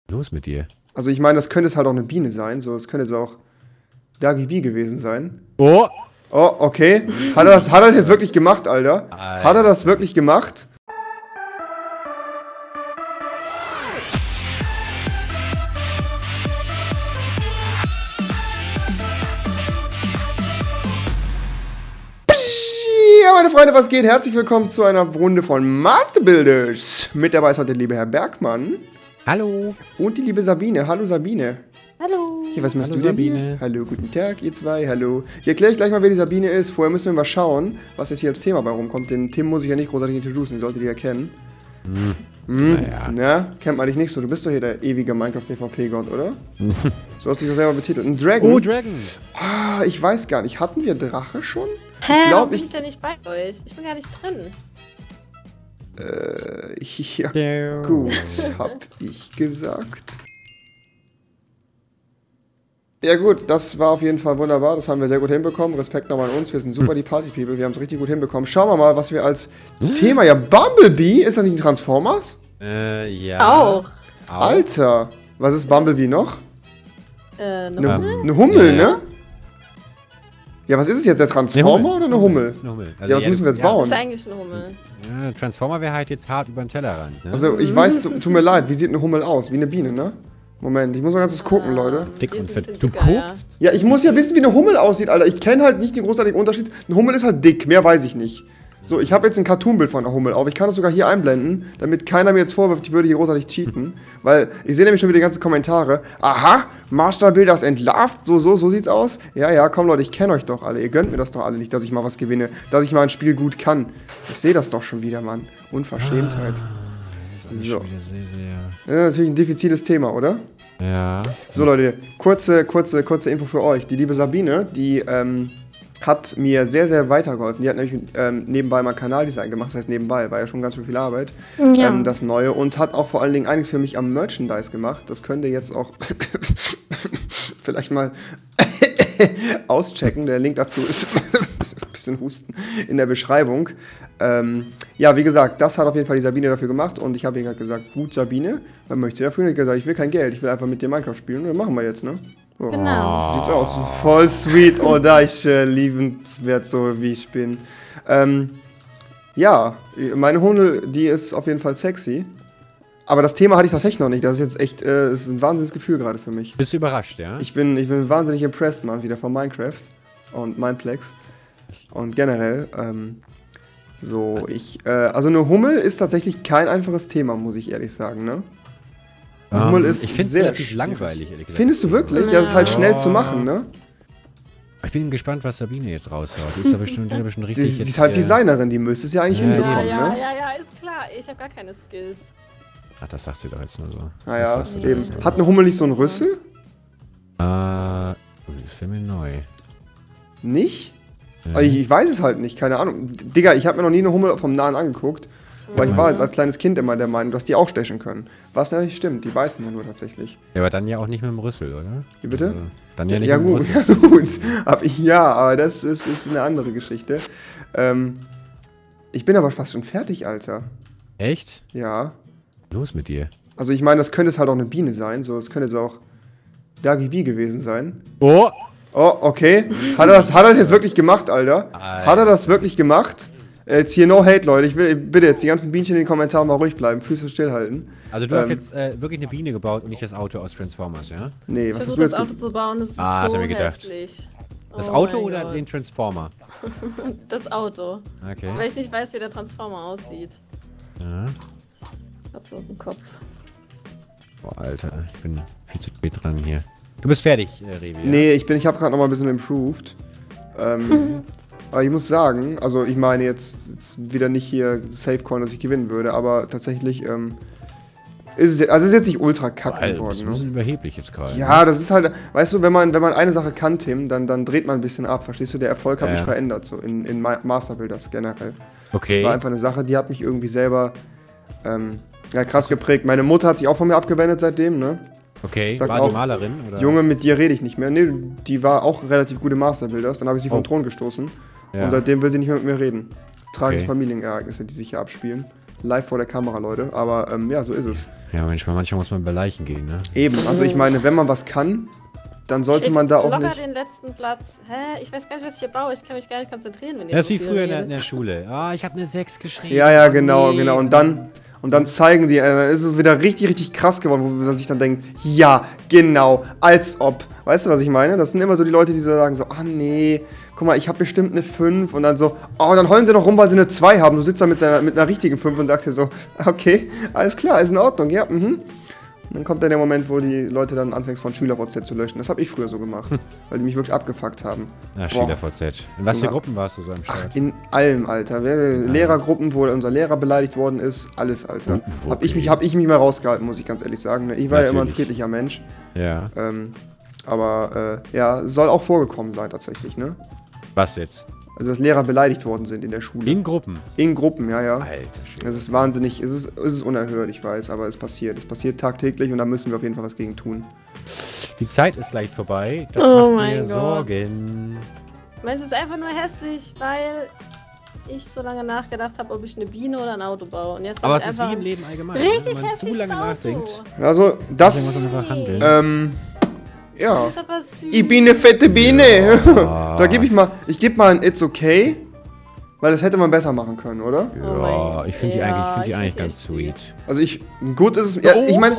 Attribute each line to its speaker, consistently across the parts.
Speaker 1: Los mit dir.
Speaker 2: Also ich meine, das könnte es halt auch eine Biene sein. So, es könnte jetzt auch Dagi B gewesen sein.
Speaker 1: Oh!
Speaker 2: Oh, okay. Hat er das jetzt wirklich gemacht, Alter? Hat er das wirklich gemacht? Ja, meine Freunde, was geht? Herzlich willkommen zu einer Runde von Master Builders. Mit dabei ist heute der liebe Herr Bergmann.
Speaker 1: Hallo.
Speaker 2: Und die liebe Sabine. Hallo Sabine.
Speaker 3: Hallo.
Speaker 2: Hier, was machst
Speaker 1: Hallo,
Speaker 2: du denn
Speaker 1: Sabine.
Speaker 2: hier? Hallo, guten Tag, ihr zwei, hallo. Ich erkläre euch gleich mal, wer die Sabine ist. Vorher müssen wir mal schauen, was jetzt hier als Thema bei rumkommt. Den Tim muss ich ja nicht großartig introducen, den solltet ihr ja kennen.
Speaker 1: Naja.
Speaker 2: Ja, kennt man dich nicht so. Du bist doch hier der ewige Minecraft-PvP-Gott, oder? So hast du dich doch selber betitelt. Ein Dragon?
Speaker 1: Oh, Dragon.
Speaker 2: Ah, ich weiß gar nicht. Hatten wir Drache schon?
Speaker 3: Hä,
Speaker 2: glaub,
Speaker 3: warum bin ich denn nicht bei euch? Ich bin gar nicht drin.
Speaker 2: Ja, gut, hab ich gesagt. Ja gut, das war auf jeden Fall wunderbar, das haben wir sehr gut hinbekommen. Respekt nochmal an uns, wir sind super die Party-People, wir haben es richtig gut hinbekommen. Schauen wir mal, was wir als Thema... Ja, Bumblebee, ist das nicht ein Transformers?
Speaker 1: Ja.
Speaker 3: Auch.
Speaker 2: Alter, was ist Bumblebee noch?
Speaker 3: Eine
Speaker 2: Eine Hummel, ne? Ja, was ist es jetzt, der Transformer oder eine Hummel?
Speaker 1: Eine Hummel.
Speaker 2: Ja, was müssen wir jetzt bauen?
Speaker 3: ist eigentlich eine Hummel.
Speaker 1: Ja, Transformer wäre halt jetzt hart über den Tellerrand, ne?
Speaker 2: Also, ich weiß, tut mir leid, wie sieht eine Hummel aus? Wie eine Biene, ne? Moment, ich muss mal ganz kurz gucken, Leute.
Speaker 1: Dick
Speaker 3: Die ist
Speaker 1: und
Speaker 3: ein
Speaker 1: fett.
Speaker 3: bisschen
Speaker 1: Du
Speaker 3: dicker, ja.
Speaker 1: guckst?
Speaker 2: Ja, ich muss ja wissen, wie eine Hummel aussieht, Alter. Ich kenne halt nicht den großartigen Unterschied. Eine Hummel ist halt dick, mehr weiß ich nicht. So, ich habe jetzt ein Cartoonbild von einer Hummel auf. Ich kann das sogar hier einblenden, damit keiner mir jetzt vorwirft, ich würde hier großartig cheaten. Weil ich sehe nämlich schon wieder die ganzen Kommentare. Aha, Master Builders entlarvt. So sieht's aus. Ja, komm Leute, ich kenne euch doch alle. Ihr gönnt mir das doch alle nicht, dass ich mal was gewinne. Dass ich mal ein Spiel gut kann. Ich sehe das doch schon wieder, Mann. Unverschämtheit. So.
Speaker 1: Schon wieder sehr, sehr...
Speaker 2: Ja, natürlich ein diffiziles Thema, oder?
Speaker 1: Ja.
Speaker 2: So Leute, kurze Info für euch. Die liebe Sabine, die hat mir sehr, sehr weitergeholfen. Die hat nämlich nebenbei mal Kanaldesign gemacht. Das heißt nebenbei, war ja schon ganz schön viel Arbeit.
Speaker 3: Ja.
Speaker 2: Das Neue. Und hat auch vor allen Dingen einiges für mich am Merchandise gemacht. Das könnt ihr jetzt auch vielleicht mal auschecken. Der Link dazu ist ein bisschen Husten in der Beschreibung. Ja, wie gesagt, das hat auf jeden Fall die Sabine dafür gemacht. Und ich habe ihr gerade gesagt, gut Sabine, was möchtest du dafür? Und ich habe gesagt, ich will kein Geld, ich will einfach mit dir Minecraft spielen. Und das machen wir jetzt, ne? So.
Speaker 3: Genau.
Speaker 2: So sieht's aus. Voll sweet. Oh, da ich liebenswert, so wie ich bin. Ja, meine Hunde, die ist auf jeden Fall sexy. Aber das Thema hatte ich tatsächlich noch nicht. Das ist jetzt echt, es ist ein wahnsinniges Gefühl gerade für mich.
Speaker 1: Bist du überrascht, ja?
Speaker 2: Ich bin wahnsinnig impressed, Mann, wieder von Minecraft und Mineplex. Und generell, also eine Hummel ist tatsächlich kein einfaches Thema, muss ich ehrlich sagen, ne? Eine Hummel ist
Speaker 1: ich finde es
Speaker 2: sehr
Speaker 1: relativ
Speaker 2: schwierig.
Speaker 1: langweilig, ehrlich gesagt.
Speaker 2: Findest du wirklich? Ja, das ist halt schnell zu machen, ne?
Speaker 1: Ich bin gespannt, was Sabine jetzt raushaut. Die ist da bestimmt richtig...
Speaker 2: Die
Speaker 1: jetzt,
Speaker 2: ist halt Designerin, die müsste es ja eigentlich hinbekommen,
Speaker 3: Ja,
Speaker 2: ne?
Speaker 3: ist klar. Ich habe gar keine Skills.
Speaker 1: Ach, das sagt sie doch jetzt nur so.
Speaker 2: Naja,
Speaker 1: Das sagst du
Speaker 2: eben.
Speaker 1: doch jetzt
Speaker 2: Hat eine Hummel nicht so einen Rüssel?
Speaker 1: das wäre mir neu.
Speaker 2: Nicht?
Speaker 1: Ja.
Speaker 2: Also ich weiß es halt nicht, keine Ahnung. Digga, ich habe mir noch nie eine Hummel vom Nahen angeguckt. Weil ich war jetzt als kleines Kind immer der Meinung, dass die auch stechen können. Was ja nicht stimmt, die beißen ja nur tatsächlich.
Speaker 1: Ja, aber dann ja auch nicht mit dem Rüssel, oder?
Speaker 2: Wie bitte?
Speaker 1: Also, dann ja nicht
Speaker 2: Ja
Speaker 1: mit dem
Speaker 2: gut,
Speaker 1: Rüssel.
Speaker 2: ja, aber das ist eine andere Geschichte. Ich bin aber fast schon fertig, Alter.
Speaker 1: Echt?
Speaker 2: Ja.
Speaker 1: Los mit dir.
Speaker 2: Also ich meine, das könnte es halt auch eine Biene sein. So, es könnte jetzt auch Dagi B gewesen sein.
Speaker 1: Oh!
Speaker 2: Oh, okay. Hat er das jetzt wirklich gemacht, Alter? Hat er das wirklich gemacht? Jetzt hier no hate, Leute. Ich will bitte jetzt die ganzen Bienchen in den Kommentaren mal ruhig bleiben. Füße stillhalten.
Speaker 1: Also du hast jetzt wirklich eine Biene gebaut und nicht das Auto aus Transformers, ja?
Speaker 2: Nee,
Speaker 3: Ich
Speaker 2: was hast
Speaker 3: versuche
Speaker 2: du
Speaker 3: das
Speaker 2: jetzt
Speaker 3: Auto zu bauen, das ist
Speaker 1: Ah, das
Speaker 3: so
Speaker 1: hab ich gedacht.
Speaker 3: hässlich.
Speaker 1: Das
Speaker 3: Oh
Speaker 1: Auto
Speaker 3: mein
Speaker 1: oder
Speaker 3: Gott.
Speaker 1: den Transformer?
Speaker 3: Das Auto.
Speaker 1: Okay.
Speaker 3: Weil ich nicht weiß, wie der Transformer aussieht.
Speaker 1: Ja.
Speaker 3: Hat's aus dem Kopf.
Speaker 1: Boah, Alter, ich bin viel zu spät dran hier. Du bist fertig, Revi, ja?
Speaker 2: Nee, ich habe gerade noch mal ein bisschen improved. Aber ich muss sagen, also ich meine jetzt wieder nicht hier Safe-Coin, dass ich gewinnen würde, aber tatsächlich ist es jetzt nicht ultra kacke
Speaker 1: Alter, du bist
Speaker 2: geworden.
Speaker 1: ein bisschen
Speaker 2: Ne?
Speaker 1: überheblich jetzt gerade.
Speaker 2: Ja, das ist halt, weißt du, wenn man eine Sache kann, Tim, dann dreht man ein bisschen ab, verstehst du? Der Erfolg hat mich verändert, so in Master Builders generell.
Speaker 1: Okay.
Speaker 2: Das war einfach eine Sache, die hat mich irgendwie selber krass geprägt. Meine Mutter hat sich auch von mir abgewendet seitdem, ne?
Speaker 1: Okay,
Speaker 2: Sagt
Speaker 1: war
Speaker 2: auch,
Speaker 1: die Malerin? Oder?
Speaker 2: Junge, mit dir rede ich nicht mehr. Nee, die war auch relativ gute Master Builders, dann habe ich sie vom Thron gestoßen.
Speaker 1: Ja.
Speaker 2: Und seitdem will sie nicht mehr mit mir reden. Tragische
Speaker 1: Okay.
Speaker 2: Familienereignisse, die sich hier abspielen. live vor der Kamera, Leute. Aber ja, so ist es.
Speaker 1: Ja, manchmal muss man bei Leichen gehen, ne?
Speaker 2: Eben, also ich meine, wenn man was kann, dann sollte man da auch
Speaker 3: locker
Speaker 2: nicht...
Speaker 3: den letzten Platz. Hä? Ich weiß gar nicht, was ich hier baue. Ich kann mich gar nicht konzentrieren, wenn ihr
Speaker 1: Das ist
Speaker 3: so
Speaker 1: wie
Speaker 3: viel
Speaker 1: früher in
Speaker 3: redet.
Speaker 1: der Schule. Ah, ich habe eine 6 geschrieben.
Speaker 2: Ja,
Speaker 1: Oh,
Speaker 2: genau,
Speaker 1: nee.
Speaker 2: genau. Und dann zeigen die, ist es wieder richtig krass geworden, wo man sich dann denkt, ja, genau, als ob. Weißt du, was ich meine? Das sind immer so die Leute, die so sagen so, ah nee, guck mal, ich habe bestimmt eine 5 und dann so, oh, dann heulen sie doch rum, weil sie eine 2 haben. Du sitzt da mit einer richtigen 5 und sagst dir so, okay, alles klar, ist in Ordnung, ja, Und dann kommt dann der Moment, wo die Leute dann anfängst von SchülerVZ zu löschen. Das habe ich früher so gemacht, weil die mich wirklich abgefuckt haben.
Speaker 1: Na,
Speaker 2: Boah.
Speaker 1: SchülerVZ. In was für
Speaker 2: Ja.
Speaker 1: Gruppen warst du so am Start?
Speaker 2: Ach, in allem, Alter. Lehrergruppen, wo unser Lehrer beleidigt worden ist, alles, Alter.
Speaker 1: Oh,
Speaker 2: Hab ich
Speaker 1: okay.
Speaker 2: mich mal rausgehalten, muss ich ganz ehrlich sagen. Ne? Ich war ja immer ein
Speaker 1: Natürlich.
Speaker 2: friedlicher Mensch.
Speaker 1: Ja.
Speaker 2: Aber ja, soll auch vorgekommen sein tatsächlich, ne?
Speaker 1: Was jetzt?
Speaker 2: Also, dass Lehrer beleidigt worden sind in der Schule.
Speaker 1: In Gruppen?
Speaker 2: In Gruppen, ja, ja.
Speaker 1: Alter Schwede.
Speaker 2: Es ist wahnsinnig, es ist unerhört, ich weiß, aber es passiert. Es passiert tagtäglich und da müssen wir auf jeden Fall was gegen tun.
Speaker 1: Die Zeit ist gleich vorbei. Das
Speaker 3: Oh
Speaker 1: macht
Speaker 3: mein
Speaker 1: mir
Speaker 3: Gott.
Speaker 1: Sorgen.
Speaker 3: Meins ist einfach nur hässlich, weil ich so lange nachgedacht habe, ob ich eine Biene oder ein Auto baue. Und jetzt
Speaker 1: Aber
Speaker 3: hab
Speaker 1: es
Speaker 3: ich
Speaker 1: ist wie
Speaker 3: einfach
Speaker 1: im Leben allgemein.
Speaker 3: richtig
Speaker 1: Wenn man zu
Speaker 3: hässliches
Speaker 1: lange
Speaker 3: Auto.
Speaker 1: nachdenkt,
Speaker 2: Also,
Speaker 1: dann muss
Speaker 2: das,
Speaker 1: man einfach handeln.
Speaker 2: ja.
Speaker 3: Das ist aber süß.
Speaker 2: Ich bin eine fette Biene.
Speaker 1: Ja.
Speaker 2: Da gebe ich gebe mal ein It's okay, weil das hätte man besser machen können, oder?
Speaker 3: Oh mein
Speaker 1: Ja,
Speaker 3: Gott.
Speaker 1: ich finde die
Speaker 3: Ja,
Speaker 1: eigentlich,
Speaker 3: ich find
Speaker 1: eigentlich
Speaker 3: die
Speaker 1: ganz
Speaker 3: echt
Speaker 1: sweet.
Speaker 3: süß.
Speaker 2: Also gut ist es, ja, ich meine,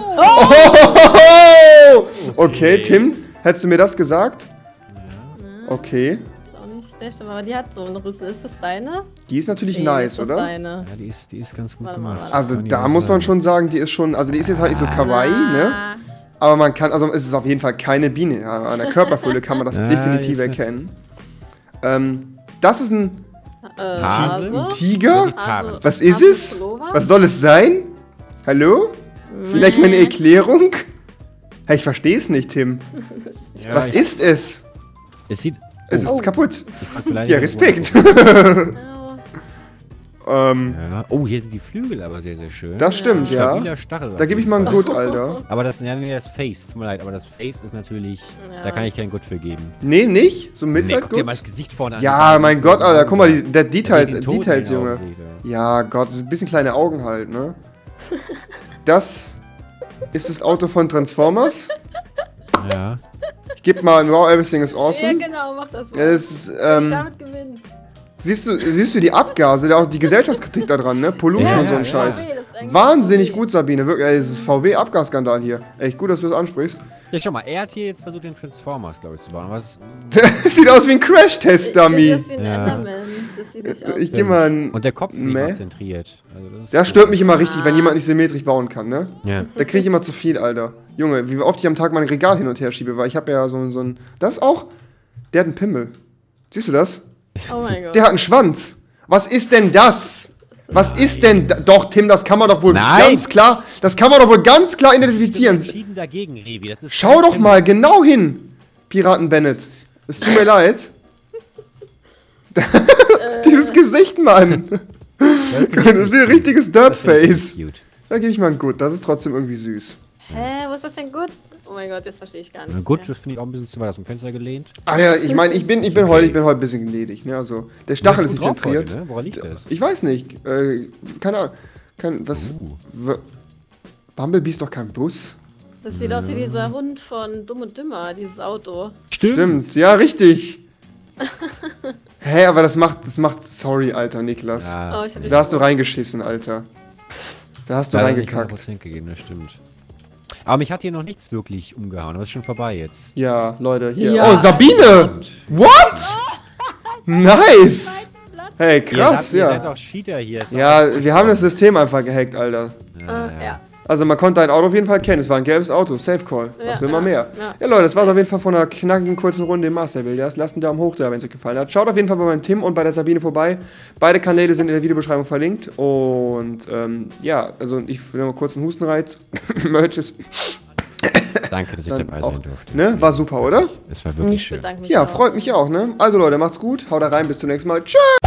Speaker 1: Oh!
Speaker 2: okay, Tim, hättest du mir das gesagt? Okay,
Speaker 3: Ist auch nicht schlecht, aber die hat so einen Rüssel. Ist das deine?
Speaker 2: die ist natürlich
Speaker 3: Nee,
Speaker 2: nice,
Speaker 3: ist das
Speaker 2: oder?
Speaker 3: Deine.
Speaker 1: Ja, die ist ganz gut
Speaker 3: Warte mal,
Speaker 1: gemacht.
Speaker 3: warte.
Speaker 2: Also
Speaker 1: Kann ich
Speaker 2: da
Speaker 1: auch
Speaker 2: muss man
Speaker 1: sagen.
Speaker 2: schon sagen, die ist schon, also die ist jetzt halt nicht so kawaii, ne?
Speaker 3: Ah.
Speaker 2: Aber man kann, also es ist auf jeden Fall keine Biene. Ja, an der Körperfülle kann man das
Speaker 1: Ja,
Speaker 2: definitiv
Speaker 1: die ist
Speaker 2: erkennen. Das ist ein
Speaker 1: Hase?
Speaker 3: Also?
Speaker 2: Tiger?
Speaker 1: Sieht Tarn.
Speaker 2: Was ist es?
Speaker 3: Pullover?
Speaker 2: Was soll es sein? Hallo? Vielleicht mal eine Erklärung? Hey, ich verstehe es nicht, Tim.
Speaker 1: Ja,
Speaker 2: Was ist es?
Speaker 1: Es sieht...
Speaker 2: Es ist kaputt. Ja,
Speaker 1: Ja,
Speaker 2: Respekt.
Speaker 3: Oh.
Speaker 1: Ja. Oh, hier sind die Flügel aber sehr, sehr schön.
Speaker 2: Das stimmt, ja.
Speaker 1: Stabiler Stachel.
Speaker 2: Da gebe ich mal ein Good, Alter.
Speaker 1: Aber das, ja, nee, das Face, tut mir leid, aber das Face ist natürlich,
Speaker 3: Ja,
Speaker 1: da kann ich
Speaker 3: das-
Speaker 1: kein Good für geben.
Speaker 2: Nee, nicht? So mit
Speaker 1: Nee,
Speaker 2: halt
Speaker 1: guck dir mal
Speaker 2: Good?
Speaker 1: das Gesicht vorne an.
Speaker 2: Ja, mein Gott, Alter. Guck mal, der Details,
Speaker 1: Dass ich den Tod in
Speaker 2: Details,
Speaker 1: den Augen
Speaker 2: Junge.
Speaker 1: sehe.
Speaker 2: Ja, Gott, so ein bisschen kleine Augen halt, ne? Das ist das Auto von Transformers.
Speaker 1: Ja.
Speaker 2: Ich gebe mal ein Wow, everything is
Speaker 3: Ja,
Speaker 2: awesome.
Speaker 3: genau, mach das mal.
Speaker 2: Es,
Speaker 3: Ich damit gewinnen.
Speaker 2: siehst du die Abgase, auch die Gesellschaftskritik da dran, ne? Pollution
Speaker 1: Ja,
Speaker 2: und so ein
Speaker 1: ja.
Speaker 2: Scheiß.
Speaker 3: VW, das ist eigentlich
Speaker 2: Wahnsinnig
Speaker 3: VW.
Speaker 2: gut, Sabine. Wirklich, ey, es ist VW-Abgasskandal hier. Echt gut, dass du das ansprichst.
Speaker 1: Ja, schau mal, er hat hier jetzt versucht, den Transformers, glaube ich, zu bauen. Aber es,
Speaker 2: Das sieht aus wie ein Crash-Test-Dummy.
Speaker 3: Das ist wie ein
Speaker 1: Ja.
Speaker 3: Enderman. Das sieht nicht aus.
Speaker 2: Ich geh mal ein.
Speaker 1: und der Kopf ist nicht
Speaker 2: Meh.
Speaker 1: mal zentriert. Also das ist
Speaker 2: Das
Speaker 1: cool.
Speaker 2: stört mich immer richtig, wenn jemand nicht symmetrisch bauen kann, ne?
Speaker 1: Ja.
Speaker 2: Da kriege ich immer zu viel, Alter. Junge, wie oft ich am Tag mein Regal hin und her schiebe, weil ich habe ja so ein. Das auch? Der hat einen Pimmel. Siehst du das?
Speaker 3: Oh mein Gott.
Speaker 2: Der hat einen Schwanz. Was ist denn das? Was ist denn da? Doch, Tim, das kann man doch wohl
Speaker 1: Nein.
Speaker 2: ganz klar. Das kann man doch wohl ganz klar
Speaker 1: Ich bin
Speaker 2: identifizieren.
Speaker 1: entschieden dagegen, Revi. Das ist
Speaker 2: Schau
Speaker 1: kein
Speaker 2: doch
Speaker 1: Pimmel.
Speaker 2: mal genau hin, Piraten Bennett. Es tut mir leid. Dieses Gesicht, Mann.
Speaker 1: Das ist
Speaker 2: Das ist ein richtiges Dirtface.
Speaker 1: cute.
Speaker 2: Da gebe ich mal ein Gut. Das ist trotzdem irgendwie süß.
Speaker 3: Hä, wo ist das denn gut? Oh mein Gott, jetzt verstehe ich gar
Speaker 1: Na
Speaker 3: nichts
Speaker 1: gut,
Speaker 3: mehr.
Speaker 1: das finde ich auch ein bisschen zu weit aus dem Fenster gelehnt.
Speaker 2: Ah ja, ich meine, ich bin heute ein bisschen gnädig. Ne? Also, der Stachel ist nicht
Speaker 1: Gut drauf
Speaker 2: zentriert.
Speaker 1: heute, ne? Woran liegt das?
Speaker 2: Ich weiß nicht. Keine Ahnung. Was? Bumblebee ist doch kein Bus.
Speaker 3: Das sieht aus wie dieser Hund von Dumm und Dümmer, dieses Auto.
Speaker 2: Stimmt, ja, richtig. Hä, aber das macht. Sorry, Alter, Niklas.
Speaker 1: Ja,
Speaker 3: Oh, ich hab
Speaker 2: Da hast du reingeschissen, Alter. Da hast du
Speaker 1: leider nicht
Speaker 2: reingekackt.
Speaker 1: 100% gegeben, das stimmt. Aber mich hat hier noch nichts wirklich umgehauen, aber ist schon vorbei jetzt.
Speaker 2: Ja, Leute, hier.
Speaker 3: Ja.
Speaker 2: Oh, Sabine! What? Nice! Hey, krass,
Speaker 1: Ihr seid
Speaker 2: ja.
Speaker 1: doch Cheater hier.
Speaker 2: Ja, wir haben das System einfach gehackt, Alter.
Speaker 3: Ja.
Speaker 2: Also man konnte ein Auto auf jeden Fall kennen. Es war ein gelbes Auto. Safe Call. Was
Speaker 3: Ja,
Speaker 2: will man
Speaker 3: ja,
Speaker 2: mehr?
Speaker 3: ja.
Speaker 2: Ja, Leute, das war auf jeden Fall von einer knackigen, kurzen Runde im Master Builders. Lasst einen Daumen hoch da, wenn es euch gefallen hat. Schaut auf jeden Fall bei meinem Tim und bei der Sabine vorbei. Beide Kanäle sind in der Videobeschreibung verlinkt. Und ja, also ich will mal kurz einen Hustenreiz. Merch ist,
Speaker 1: Danke, dass ich
Speaker 2: dann
Speaker 1: dabei
Speaker 2: auch,
Speaker 1: sein durfte.
Speaker 2: ne? War super, oder?
Speaker 1: Es war wirklich
Speaker 3: Ich
Speaker 1: schön.
Speaker 3: bedanke mich
Speaker 2: Ja,
Speaker 3: auch.
Speaker 2: freut mich auch, ne? Also Leute, macht's gut. Haut da rein, bis zum nächsten Mal. Tschüss!